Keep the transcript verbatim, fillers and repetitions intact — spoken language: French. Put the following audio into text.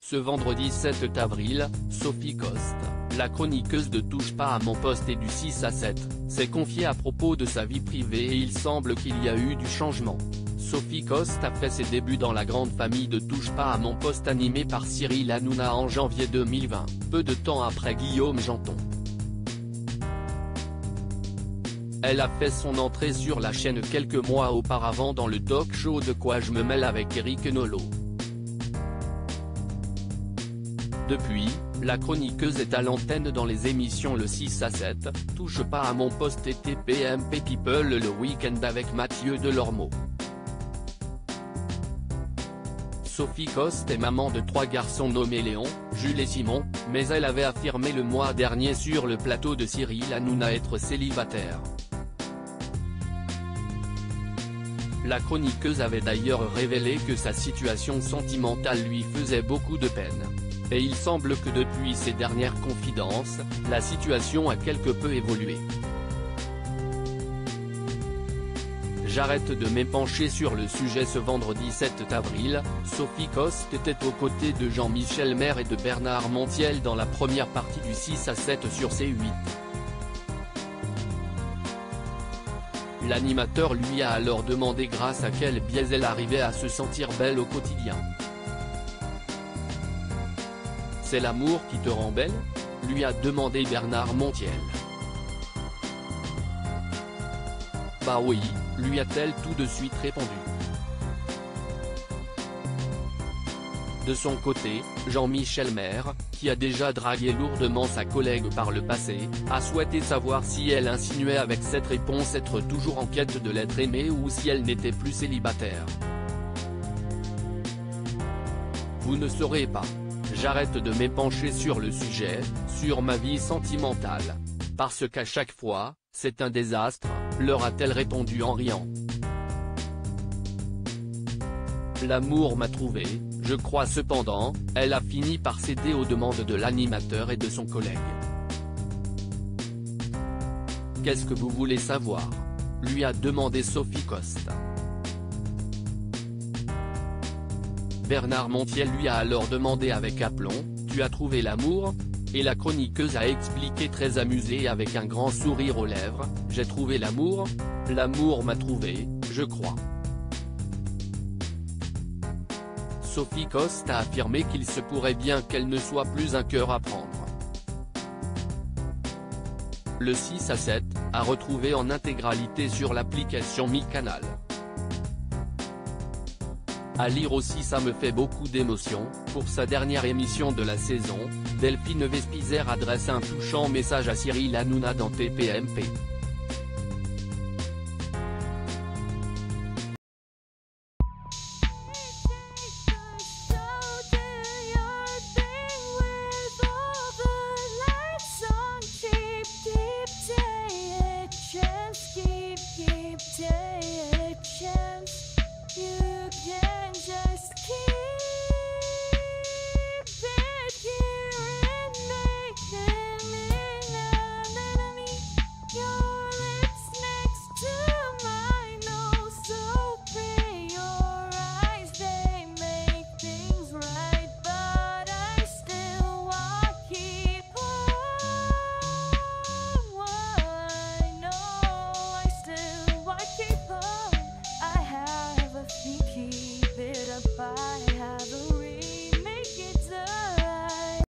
Ce vendredi sept avril, Sophie Coste, la chroniqueuse de Touche pas à mon poste et du six à sept, s'est confiée à propos de sa vie privée et il semble qu'il y a eu du changement. Sophie Coste a fait ses débuts dans la grande famille de Touche pas à mon poste animée par Cyril Hanouna en janvier deux mille vingt, peu de temps après Guillaume Janton. Elle a fait son entrée sur la chaîne quelques mois auparavant dans le talk-show De quoi je me mêle avec Eric Nolot. Depuis, la chroniqueuse est à l'antenne dans les émissions Le six à sept, Touche pas à mon poste et T P M P People le week-end avec Mathieu Delormeau. Sophie Coste est maman de trois garçons nommés Léon, Jules et Simon, mais elle avait affirmé le mois dernier sur le plateau de Cyril Hanouna être célibataire. La chroniqueuse avait d'ailleurs révélé que sa situation sentimentale lui faisait beaucoup de peine. Et il semble que depuis ses dernières confidences, la situation a quelque peu évolué. J'arrête de m'épancher sur le sujet. Ce vendredi sept avril, Sophie Coste était aux côtés de Jean-Michel Maire et de Bernard Montiel dans la première partie du six à sept sur C huit. L'animateur lui a alors demandé grâce à quel biais elle arrivait à se sentir belle au quotidien. C'est l'amour qui te rend belle ? lui a demandé Bernard Montiel. Bah oui, lui a-t-elle tout de suite répondu. De son côté, Jean-Michel Maire, qui a déjà dragué lourdement sa collègue par le passé, a souhaité savoir si elle insinuait avec cette réponse être toujours en quête de l'être aimé ou si elle n'était plus célibataire. Vous ne saurez pas. J'arrête de m'épancher sur le sujet, sur ma vie sentimentale. Parce qu'à chaque fois, c'est un désastre, leur a-t-elle répondu en riant. L'amour m'a trouvé, je crois cependant, elle a fini par céder aux demandes de l'animateur et de son collègue. Qu'est-ce que vous voulez savoir ? lui a demandé Sophie Coste. Bernard Montiel lui a alors demandé avec aplomb, « Tu as trouvé l'amour ?» Et la chroniqueuse a expliqué très amusée avec un grand sourire aux lèvres, « J'ai trouvé l'amour ? L'amour m'a trouvé, je crois. » Sophie Coste a affirmé qu'il se pourrait bien qu'elle ne soit plus un cœur à prendre. Le six à sept, à retrouver en intégralité sur l'application MyCanal. À lire aussi. Ça me fait beaucoup d'émotion. Pour sa dernière émission de la saison, Delphine Vespizer adresse un touchant message à Cyril Hanouna dans T P M P.